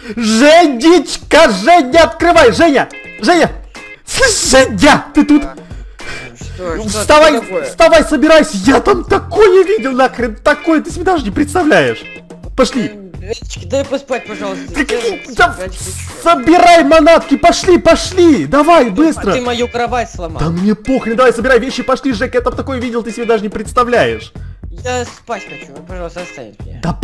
Женечка, Женя, открывай! Женя! Женя! Женя, ты тут? Вставай, вставай, собирайся! Я там такое видел, нахрен, такое, ты себе даже не представляешь! Пошли! Дай поспать, пожалуйста. Собирай манатки, пошли, пошли! Давай, быстро! Ты мою кровать сломал. Да мне похрен, давай, собирай вещи, пошли, Жек, я там такое видел, ты себе даже не представляешь. Я спать хочу, пожалуйста, оставь меня. Да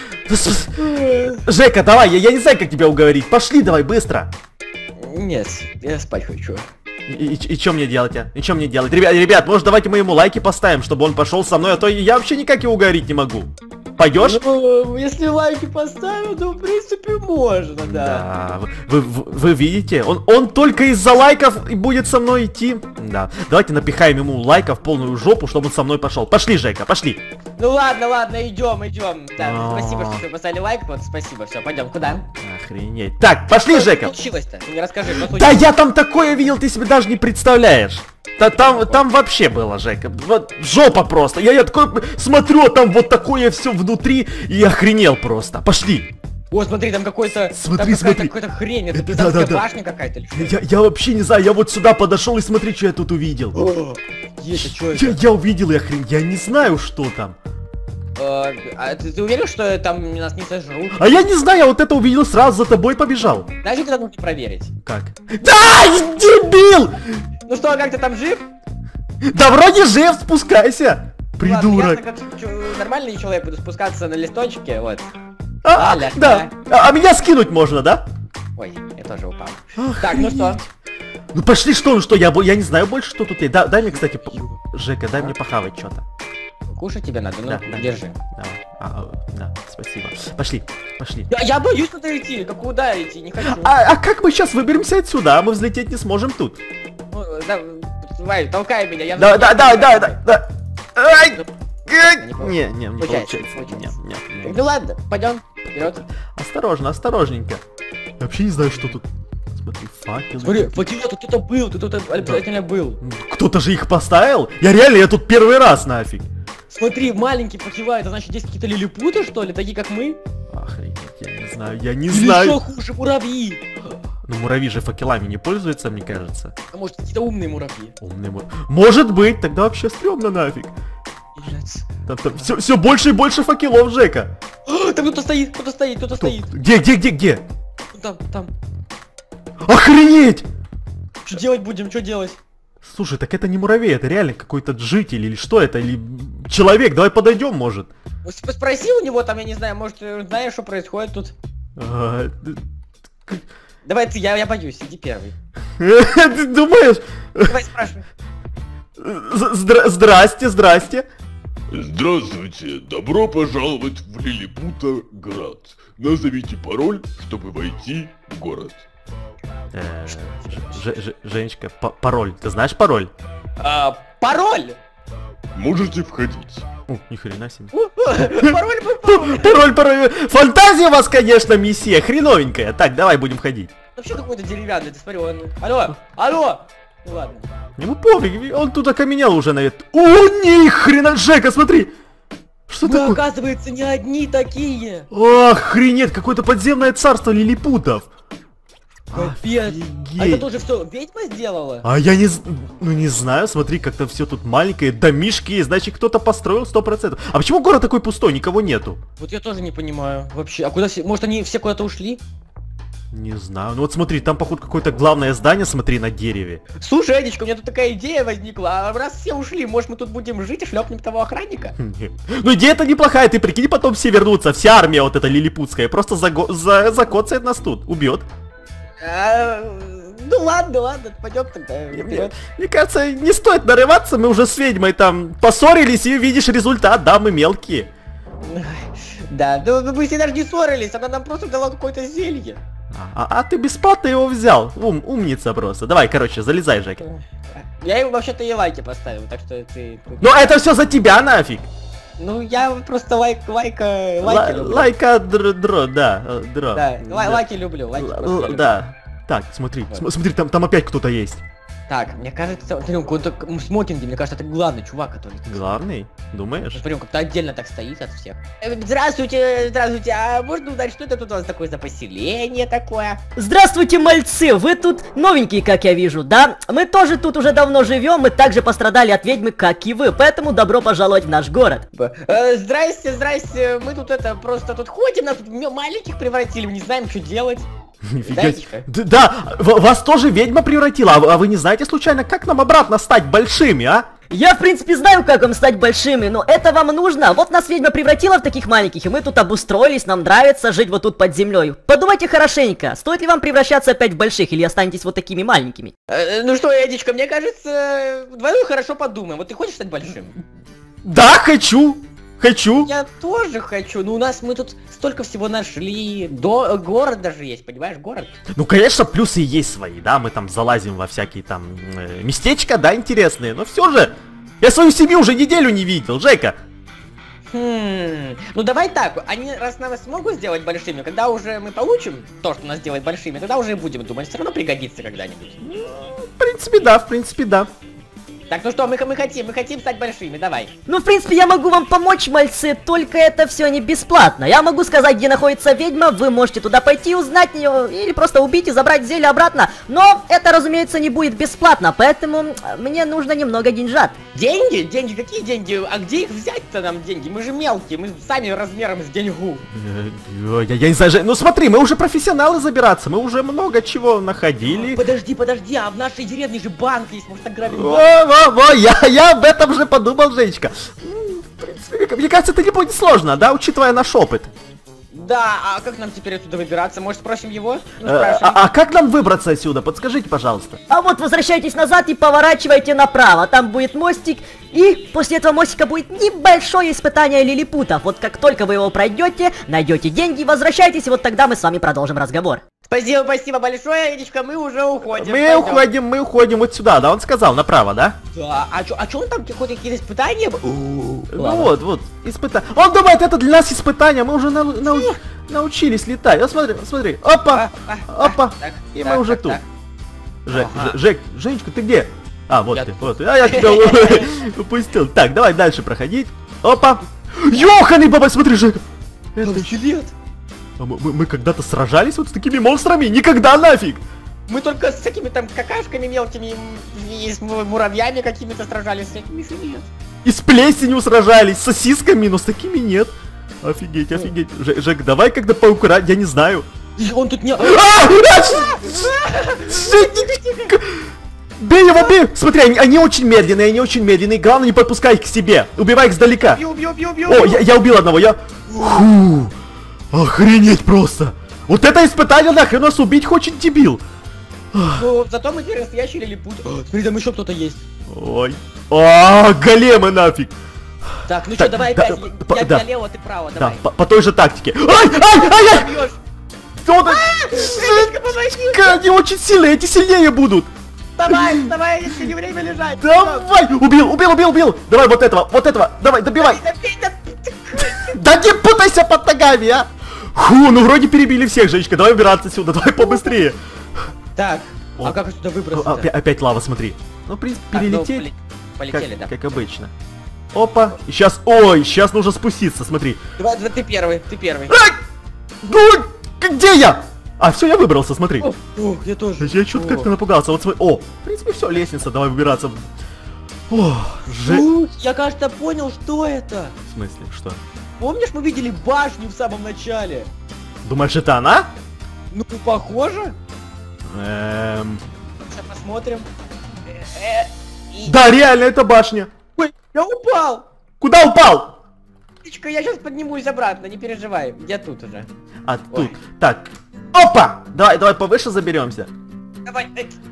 Жека, давай, я не знаю, как тебя уговорить. Пошли, давай, быстро. Нет, я спать хочу. И что мне делать, а? И что мне делать? Ребят, может, давайте мы ему лайки поставим, чтобы он пошел со мной, а то я вообще никак его уговорить не могу. Пойдешь? Ну, если лайки поставил, то в принципе можно, да. Да, вы видите? Он только из-за лайков и будет со мной идти. Да, давайте напихаем ему лайков в полную жопу, чтобы он со мной пошел. Пошли, Жека, пошли. Ну ладно, идем. Да, спасибо, что вы поставили лайк, вот спасибо, все, пойдем, куда? Охренеть. Так, пошли, Жека. Что случилось-то? Ты мне расскажи, что случилось? Да я там такое видел, ты себе даже не представляешь. Там вообще было, Жека. Вот жопа просто. Я такой смотрю, а там вот такое все внутри и охренел просто. Пошли. О, смотри, там какой-то... Смотри. Какой-то хрень, это пизанская башня какая-то. Я вообще не знаю, я вот сюда подошел и смотри, что я тут увидел. Я увидел и охренел, я не знаю, что там. А ты уверен, что там нас не сожрут? А я не знаю, я вот это увидел, сразу за тобой побежал. Знаешь, как это нужно проверить? Как? Да, дебил! Ну что, как ты там жив? Да вроде жив, спускайся, придурок. Ладно, я как нормальный человек буду спускаться на листочке, вот. Да. А меня скинуть можно, да? Ой, я тоже упал. Так, ну что? Ну пошли, что, я не знаю больше, что тут есть. Дай мне, кстати, Жека, дай мне похавать что-то. Кушать тебе надо, ну, держи. Да, спасибо. Пошли. Я боюсь туда идти, куда идти, не хочу. А как мы сейчас выберемся отсюда, а мы взлететь не сможем тут? Ну, давай, толкай меня, я... Да. Не получается. Не. Ну ладно, пойдем вперед. Осторожненько. Я вообще не знаю, что тут. Смотри, факелы. Смотри, тут кто-то был, тут кто-то обязательно был. Кто-то же их поставил? Я тут первый раз нафиг. Смотри, маленький покивает, а значит здесь какие-то лилипуты, что ли, такие как мы? Охренеть, я не знаю. Или что хуже, муравьи? Ну муравьи же факелами не пользуются, мне кажется. А может какие-то умные муравьи? Может быть, тогда вообще стрёмно нафиг. Там все больше и больше факелов, Жека. Там кто-то стоит. Где? Там. Охренеть! Что делать будем, что делать? Слушай, так это не муравей, это реально какой-то житель, или что это, или человек, давай подойдем, может. Спроси у него там, я не знаю, может, знаешь, что происходит тут? Давай ты, я боюсь, иди первый. Ты думаешь? Давай спрашивай. Здрасте. Здравствуйте, добро пожаловать в Лилипутоград. Назовите пароль, чтобы войти в город. Женечка, пароль, ты знаешь пароль? Пароль! Можете входить. Ни хрена себе. Пароль. Фантазия у вас, конечно, миссия хреновенькая. Так, давай будем ходить. Вообще какой-то деревянный, ты смотри, он... Алло! Ну ладно. Ему пофиг, он тут окаменел уже, наверное. О, ни хрена, Жека, смотри! Что такое? Оказывается, не одни такие. Охренеть, какое-то подземное царство лилипутов. Капец. А это тоже все ведьма сделала? А я не знаю, смотри, как-то все тут маленькое, домишки есть, значит кто-то построил 100%. А почему город такой пустой, никого нету? Вот я тоже не понимаю вообще. А куда все, может они все куда-то ушли? Не знаю, ну вот смотри, там походу какое-то главное здание, смотри, на дереве. Слушай, Эдичка, у меня тут такая идея возникла, а раз все ушли, может мы тут будем жить и шлепнем того охранника? Ну идея-то неплохая, ты прикинь, потом все вернутся, вся армия вот эта лилипутская, просто закоцает нас тут, убьет. Ну ладно, пойдем тогда. Мне кажется, не стоит нарываться, мы уже с ведьмой там поссорились и видишь результат, да, мы мелкие. Да, ну мы с ней даже не ссорились, она нам просто дала какое-то зелье. А ты бесплатно его взял, умница просто. Давай, короче, залезай, Жека. Я ему вообще-то и лайки поставил, так что ты... Ну это все за тебя нафиг. Ну я просто лайки люблю. Лайка дро. Да, лайки люблю, Да. Так, смотри, там опять кто-то есть. Так, мне кажется, смотри, он в смокинге, мне кажется, это главный чувак, который... Главный? Думаешь? Смотри, он как-то отдельно так стоит от всех. Здравствуйте, здравствуйте, а можно узнать, что это тут у вас такое за поселение такое? Здравствуйте, мальцы, вы тут новенькие, как я вижу, да? Мы тоже тут уже давно живем, мы также пострадали от ведьмы, как и вы, поэтому добро пожаловать в наш город. Здрасте, здрасте, мы тут просто тут ходим, нас тут маленьких превратили, мы не знаем, что делать. Да, вас тоже ведьма превратила, а вы не знаете случайно, как нам обратно стать большими, а? Я, в принципе, знаю, как вам стать большими, но это вам нужно. Вот нас ведьма превратила в таких маленьких, и мы тут обустроились, нам нравится жить вот тут под землей. Подумайте хорошенько, стоит ли вам превращаться опять в больших, или останетесь вот такими маленькими? Ну что, Эдичка, мне кажется, давай хорошо подумаем. Вот ты хочешь стать большим? Да, хочу! Хочу! Я тоже хочу, но мы тут столько всего нашли. Город даже есть, понимаешь, город? Ну, конечно, плюсы есть свои, да, мы там залазим во всякие там местечка, да, интересные, но все же, я свою семью уже неделю не видел, Жека. Ну давай так, они раз нас смогут сделать большими, когда уже мы получим то, что нас делает большими, тогда уже будем думать, все равно пригодится когда-нибудь. В принципе, да. Так, ну что, мы хотим стать большими, давай. Ну, в принципе, я могу вам помочь, мальцы, только это все не бесплатно. Я могу сказать, где находится ведьма, вы можете туда пойти, узнать ее, или просто убить и забрать зелье обратно. Но это, разумеется, не будет бесплатно, поэтому мне нужно немного деньжат. Деньги? Деньги? Какие деньги? А где их взять-то нам деньги? Мы же мелкие, мы сами размером с деньгу. Я не знаю, ну смотри, мы уже профессионалы забираться, мы уже много чего находили. Подожди, а в нашей деревне же банк есть, может ограбим банк? Я об этом же подумал, Женечка. В принципе, мне кажется, это не будет сложно, да, учитывая наш опыт. Да, а как нам теперь отсюда выбираться? Может, спросим его? А как нам выбраться отсюда? Подскажите, пожалуйста. А вот возвращайтесь назад и поворачивайте направо. Там будет мостик, и после этого мостика будет небольшое испытание лилипутов. Вот как только вы его пройдете, найдете деньги, возвращайтесь, и вот тогда мы с вами продолжим разговор. Спасибо большое, Эдичка, мы уже уходим. Мы уходим вот сюда, да, он сказал, направо, да? Да, а чё он там какие-то испытания? Ну вот, испытание. Он думает, это для нас испытание, мы уже научились летать. Вот смотри, опа, и мы уже тут. Женечка, ты где? А, вот ты, вот. А я тебя упустил. Так, давай дальше проходить. Опа. Ёханый баба, смотри, Жека. Это скелет. Мы когда-то сражались вот с такими монстрами? Никогда нафиг! Мы только с такими там какашками мелкими и с муравьями какими-то сражались, с этими же нет. И с плесенью сражались, с сосисками, но с такими нет. Офигеть. Жек, давай когда поукрать, я не знаю. Он тут не... Бей его, бей! Смотри, они очень медленные, главное не подпускай их к себе. Убивай их сдалека. Бью. О, я убил одного, Фу. Охренеть просто! Вот это испытание нахрен нас убить хочет дебил! Ну, зато мы теперь настоящий лилипут. Смотри, там еще кто-то есть. Ой. Големы нафиг! Так, ну что, давай опять. Я лево, ты право, давай. Да, по той же тактике. Ай! Они очень сильные, эти сильнее будут! Давай, если не время лежать. Давай! Убил! Давай вот этого, давай, добивай! Да не путайся под ногами, а! Фу, ну вроде перебили всех, Женечка, давай убираться отсюда, давай побыстрее. Так, а как отсюда выбраться? Опять лава, смотри. Ну, в принципе, перелететь. Полетели, да. Как обычно. Опа, и сейчас нужно спуститься, смотри. Давай, ты первый. Ну, где я? А, все, я выбрался, смотри. Я тоже. Я что-то как-то напугался, вот смотри. О, в принципе, все, лестница, давай выбираться. Я, кажется, понял, что это. В смысле, что? Помнишь, мы видели башню в самом начале? Думаешь, это она? Ну, похоже. Сейчас посмотрим. Да, реально, это башня. Ой, я упал. Куда упал? Я сейчас поднимусь обратно, не переживай. Я тут уже. А тут. Так. Опа! Давай повыше заберемся. Давай.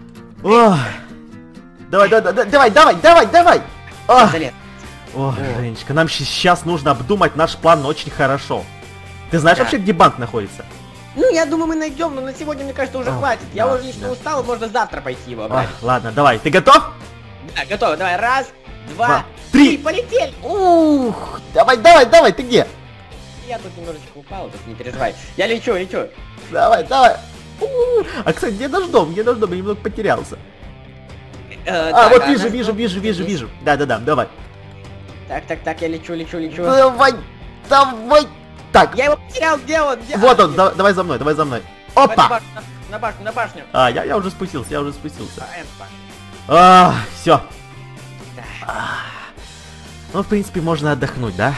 Давай. Залез. О, Женечка, нам сейчас нужно обдумать наш план очень хорошо. Ты знаешь вообще, где банк находится? Ну, я думаю, мы найдем, но на сегодня, мне кажется, уже хватит. Я уже лично устал, можно завтра пойти его брать. Ладно, давай. Ты готов? Да, готов. Давай, 1, 2, 3. Полетели! Ух, давай, ты где? Я тут немножечко упал, тут не переживай. Я лечу. Давай. А, кстати, где наш дом? Я немного потерялся. Вот вижу. Да, давай. Так, я лечу. Давай. Так, Я его потерял, где он? вот он, давай за мной. Опа! На башню. Я уже спустился. Башню. Все. Да. Ну, в принципе, можно отдохнуть, да?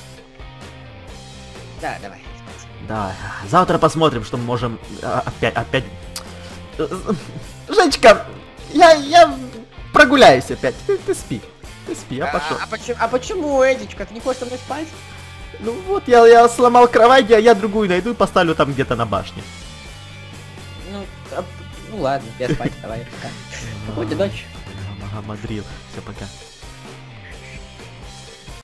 Да, давай. Да. Завтра посмотрим, что мы можем опять. Женечка, я прогуляюсь опять. Ты спи, я пошел. А почему, Эдичка, ты не хочешь со мной спать? Ну вот, я сломал кровать, я другую найду и поставлю там где-то на башне. Ну ладно, я спать, давай, пока. Спокойной ночи. Ага, Мадрил. Все, пока.